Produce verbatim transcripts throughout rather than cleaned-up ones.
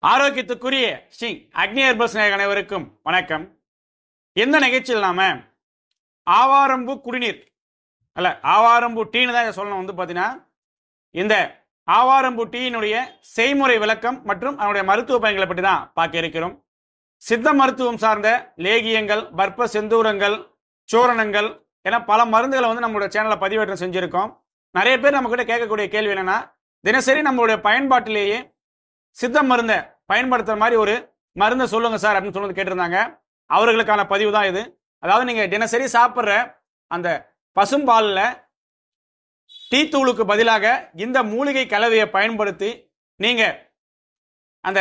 ஆரோக்கியத்துக்குரிய ஸ்ரீ அக்னி herbals நேயர்கள் அனைவருக்கும் வணக்கம். இந்த நிகழ்ச்சியில் நாம ஆவாரம்பூ குடிநீர் அல்ல ஆவாரம்பூ டீன்னு தான் இதை சொல்லணும். வந்து பார்த்தீங்கன்னா இந்த ஆவாரம்பூ டீயினுடைய செய்முறை விளக்கம் மற்றும் அதனுடைய மருத்துவ பயன்களை பற்றி தான் பார்க்க இருக்கிறோம். சித்த மருத்துவம் சார்ந்த லேகியங்கள், பற்ப செந்தூரங்கள், சூரணங்கள் என பல மருந்துகளை வந்து நம்மளுடைய சேனலில் பதிவேற்றம் செஞ்சுருக்கோம். நிறைய பேர் நம்மக்கிட்ட கேட்கக்கூடிய கேள்வி என்னன்னா, தினசரி நம்மளுடைய பயன்பாட்டிலேயே சித்த மருந்தை பயன்படுத்துற மாதிரி ஒரு மருந்தை சொல்லுங்க சார் அப்படின்னு சொல்லி கேட்டிருந்தாங்க. அவர்களுக்கான பதிவு தான் இது. அதாவது நீங்க தினசரி சாப்பிட்ற அந்த பசும்பாலில் டீ தூளுக்கு பதிலாக இந்த மூலிகை கலவையை பயன்படுத்தி நீங்க அந்த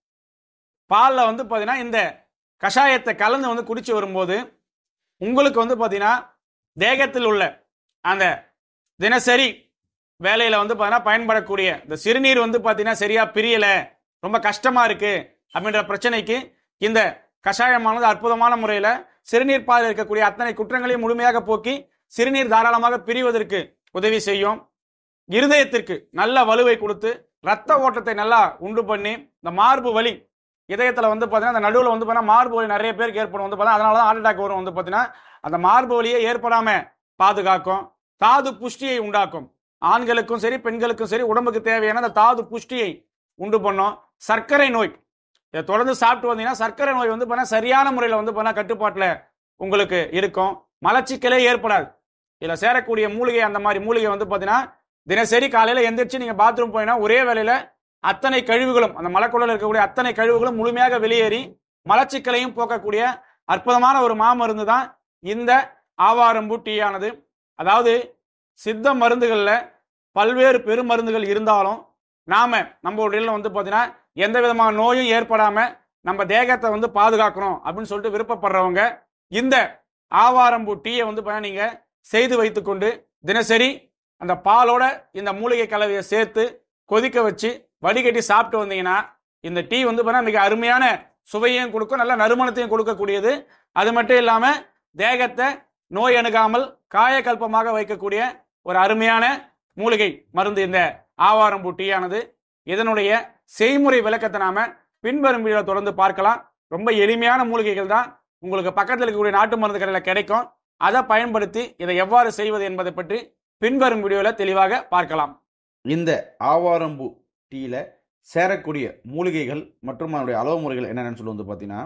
பாலில் வந்து பார்த்தீங்கன்னா இந்த கஷாயத்தை கலந்து வந்து குடிச்சு வரும்போது உங்களுக்கு வந்து பார்த்தீங்கன்னா தேகத்தில் உள்ள அந்த தினசரி வேலையில் வந்து பார்த்தீங்கன்னா பயன்படக்கூடிய இந்த சிறுநீர் வந்து பார்த்தீங்கன்னா சரியா பிரியலை, ரொம்ப கஷ்டமா இருக்கு அப்படின்ற பிரச்சனைக்கு இந்த கஷாயமானது அற்புதமான முறையில் சிறுநீர் பாதையில் இருக்கக்கூடிய அத்தனை குற்றங்களையும் முழுமையாக போக்கி சிறுநீர் தாராளமாக பிரிவதற்கு உதவி செய்யும். இருதயத்திற்கு நல்ல வலுவை கொடுத்து ரத்த ஓட்டத்தை நல்லா உண்டு பண்ணி இந்த மார்பு வலி இதயத்தில் வந்து பார்த்தீங்கன்னா அந்த நடுவில் வந்து பார்த்தீங்கன்னா மார்பு வலி நிறைய பேருக்கு ஏற்படும். வந்து பார்த்தீங்கன்னா அதனால தான் ஹார்ட் அட்டாக் வரும். வந்து பார்த்தீங்கன்னா அந்த மார்பு வலியை ஏற்படாம பாதுகாக்கும். தாது புஷ்டியை உண்டாக்கும். ஆண்களுக்கும் சரி பெண்களுக்கும் சரி உடம்புக்கு தேவையான அந்த தாது புஷ்டியை உண்டு பண்ணும். சர்க்கரை நோய் இதை தொடர்ந்து சாப்பிட்டு வந்தீங்கன்னா சர்க்கரை நோய் வந்து பார்த்தா சரியான முறையில் வந்து பார்த்தா கட்டுப்பாட்டில் உங்களுக்கு இருக்கும். மலச்சிக்கலே ஏற்படாது. இதில் சேரக்கூடிய மூலிகை, அந்த மாதிரி மூலிகை வந்து பார்த்தீங்கன்னா தினசரி காலையில் எந்திரிச்சு நீங்கள் பாத்ரூம் போயினா ஒரே வேலையில் அத்தனை கழிவுகளும் அந்த மலக்குடலில் இருக்கக்கூடிய அத்தனை கழிவுகளும் முழுமையாக வெளியேறி மலச்சிக்கலையும் போக்கக்கூடிய அற்புதமான ஒரு மாமருந்து தான் இந்த ஆவாரம்பூ டீயானது. அதாவது சித்த மருந்துகளில் பல்வேறு பெருமருந்துகள் இருந்தாலும் நாம நம்ம உடலில் வந்து பார்த்தீங்கன்னா எந்த விதமான நோயும் ஏற்படாம நம்ம தேகத்தை வந்து பாதுகாக்கணும் அப்படின்னு சொல்லிட்டு விருப்பப்படுறவங்க இந்த ஆவாரம்பூ டீயை வந்து பார்த்தீங்கன்னா நீங்க செய்து வைத்துக்கொண்டு தினசரி அந்த பாலோட இந்த மூலிகை கலவையை சேர்த்து கொதிக்க வச்சு வடிகட்டி சாப்பிட்டு வந்தீங்கன்னா இந்த டீ வந்து பார்த்தீங்கன்னா மிக அருமையான சுவையையும் கொடுக்கும், நல்ல நறுமணத்தையும் கொடுக்கக்கூடியது. அது மட்டும் இல்லாம தேகத்தை நோய் அணுகாமல் காயக்கல்பமாக வைக்கக்கூடிய ஒரு அருமையான மூலிகை மருந்து இந்த ஆவாரம்பூ டீயானது. இதனுடைய செய்முறை விளக்கத்தை நாம பின்வரும் வீடியோவில் தொடர்ந்து பார்க்கலாம். ரொம்ப எளிமையான மூலிகைகள் தான் உங்களுக்கு பக்கத்தில் இருக்கக்கூடிய நாட்டு மருந்து கடையில் கிடைக்கும். அதை பயன்படுத்தி இதை எவ்வாறு செய்வது என்பதை பற்றி பின்வரும் வீடியோவில் தெளிவாக பார்க்கலாம். இந்த ஆவாரம்பூ டீயில் சேரக்கூடிய மூலிகைகள் மற்றும் அதனுடைய அளவு முறைகள் என்னென்னு சொல்லி வந்து பார்த்தீங்கன்னா,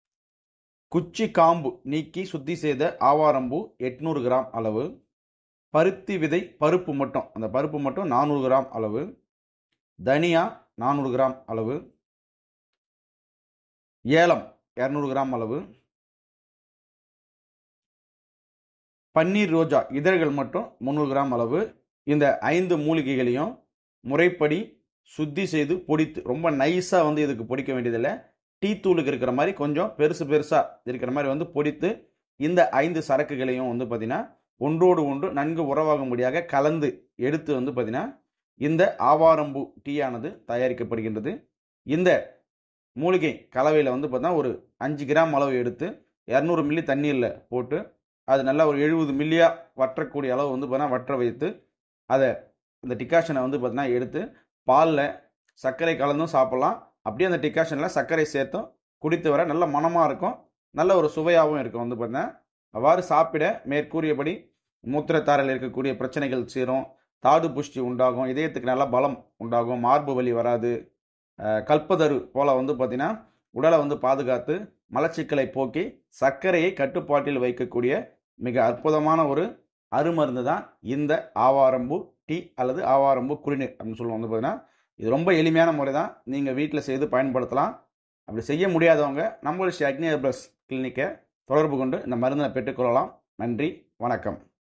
குச்சி காம்பு நீக்கி சுத்தி செய்த ஆவாரம்பூ எட்நூறு கிராம் அளவு, பருத்தி விதை பருப்பு மட்டும் அந்த பருப்பு மட்டும் நானூறு கிராம் அளவு, தனியா நானூறு கிராம் அளவு, ஏலம் இரநூறு கிராம் அளவு, பன்னீர் ரோஜா இதழ்கள் மட்டும் முந்நூறு கிராம் அளவு. இந்த ஐந்து மூலிகைகளையும் முறைப்படி சுத்தி செய்து பொடித்து, ரொம்ப நைஸாக வந்து இதுக்கு பொடிக்க வேண்டியதில்லை, டீ தூளுக்கு இருக்கிற மாதிரி கொஞ்சம் பெருசு பெருசாக இருக்கிற மாதிரி வந்து பொடித்து இந்த ஐந்து சரக்குகளையும் வந்து பார்த்தீங்கன்னா ஒன்றோடு ஒன்று நன்கு உறவாகும்படியாக கலந்து எடுத்து வந்து பார்த்தீங்கன்னா இந்த ஆவாரம்பூ டீயானது தயாரிக்கப்படுகின்றது. இந்த மூலிகை கலவையில் வந்து பார்த்தீங்கன்னா ஒரு அஞ்சு கிராம் அளவு எடுத்து இரநூறு மில்லி தண்ணீரில் போட்டு அது நல்லா ஒரு எழுபது மில்லியாக வற்றக்கூடிய அளவு வந்து பார்த்தீங்கன்னா வற்ற வைத்து அதை இந்த டிகாஷனை வந்து பார்த்தீங்கன்னா எடுத்து பாலில் சர்க்கரை கலந்தும் சாப்பிட்லாம். அப்படியே அந்த டிகாஷனில் சர்க்கரை சேர்த்தும் குடித்து வர நல்ல மணமாக இருக்கும், நல்ல ஒரு சுவையாகவும் இருக்கும். வந்து பார்த்தீங்கன்னா அவ்வாறு சாப்பிட மேற்கூறியபடி மூத்திரத்தாரையில் இருக்கக்கூடிய பிரச்சனைகள் சீரும், தாது புஷ்டி உண்டாகும், இதயத்துக்கு நல்ல பலம் உண்டாகும், மார்பு வலி வராது, கல்பதரு போல் வந்து பார்த்தீங்கன்னா உடலை வந்து பாதுகாத்து மலச்சிக்கலை போக்கி சர்க்கரையை கட்டுப்பாட்டில் வைக்கக்கூடிய மிக அற்புதமான ஒரு அருமருந்து தான் இந்த ஆவாரம்பூ டீ அல்லது ஆவாரம்பூ குடிநீர் அப்படின்னு சொல்லுவோம். வந்து பார்த்தீங்கன்னா இது ரொம்ப எளிமையான முறை தான், நீங்கள் வீட்டில் செய்து பயன்படுத்தலாம். அப்படி செய்ய முடியாதவங்க நம்மளுடைய ஸ்ரீ அக்னி ஹெர்பல்ஸ் கிளினிக்கை தொடர்பு கொண்டு இந்த மருந்தினை பெற்றுக்கொள்ளலாம். நன்றி, வணக்கம்.